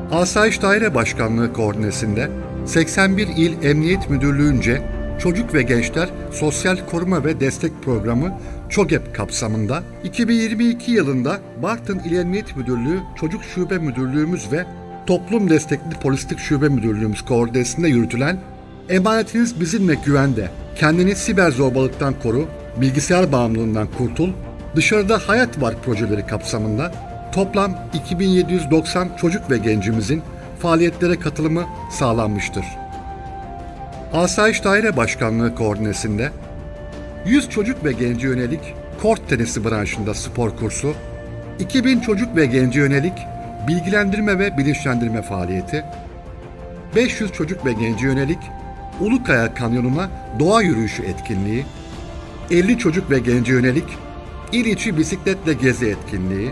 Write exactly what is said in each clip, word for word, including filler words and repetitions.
Asayiş Daire Başkanlığı koordinesinde seksen bir İl Emniyet Müdürlüğü'nce Çocuk ve Gençler Sosyal Koruma ve Destek Programı ÇOGEP kapsamında iki bin yirmi iki yılında Bartın İl Emniyet Müdürlüğü Çocuk Şube Müdürlüğümüz ve Toplum Destekli Polislik Şube Müdürlüğümüz koordinesinde yürütülen "Emanetiniz bizimle güvende, kendini siber zorbalıktan koru, bilgisayar bağımlılığından kurtul, dışarıda hayat var" projeleri kapsamında toplam iki bin yedi yüz doksan çocuk ve gencimizin faaliyetlere katılımı sağlanmıştır. Asayiş Daire Başkanlığı koordinesinde yüz çocuk ve gence yönelik kort tenisi branşında spor kursu, iki bin çocuk ve gence yönelik bilgilendirme ve bilinçlendirme faaliyeti, beş yüz çocuk ve gence yönelik Ulukaya Kanyonu'na doğa yürüyüşü etkinliği, elli çocuk ve gence yönelik il içi bisikletle gezi etkinliği,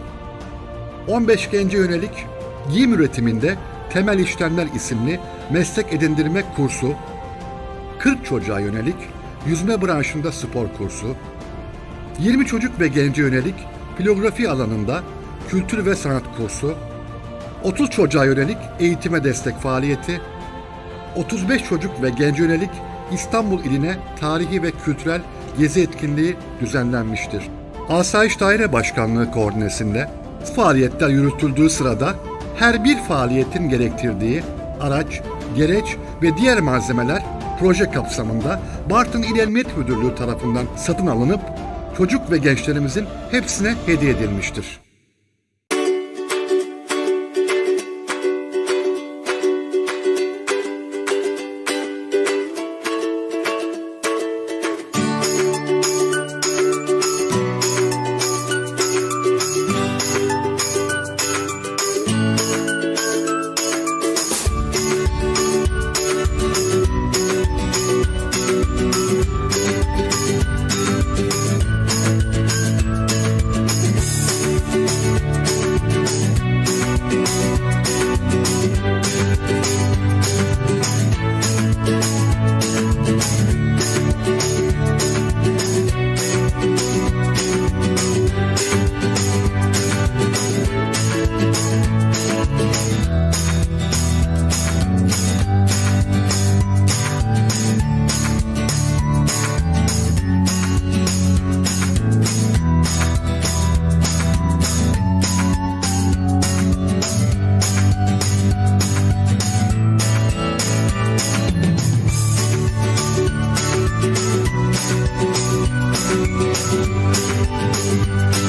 on beş gence yönelik giyim üretiminde Temel İşlemler isimli meslek edindirme kursu, kırk çocuğa yönelik yüzme branşında spor kursu, yirmi çocuk ve gence yönelik filografi alanında kültür ve sanat kursu, otuz çocuğa yönelik eğitime destek faaliyeti, otuz beş çocuk ve gence yönelik İstanbul iline tarihi ve kültürel gezi etkinliği düzenlenmiştir. Asayiş Daire Başkanlığı koordinesinde faaliyetler yürütüldüğü sırada her bir faaliyetin gerektirdiği araç, gereç ve diğer malzemeler proje kapsamında Bartın İl Emniyet Müdürlüğü tarafından satın alınıp çocuk ve gençlerimizin hepsine hediye edilmiştir. Müzik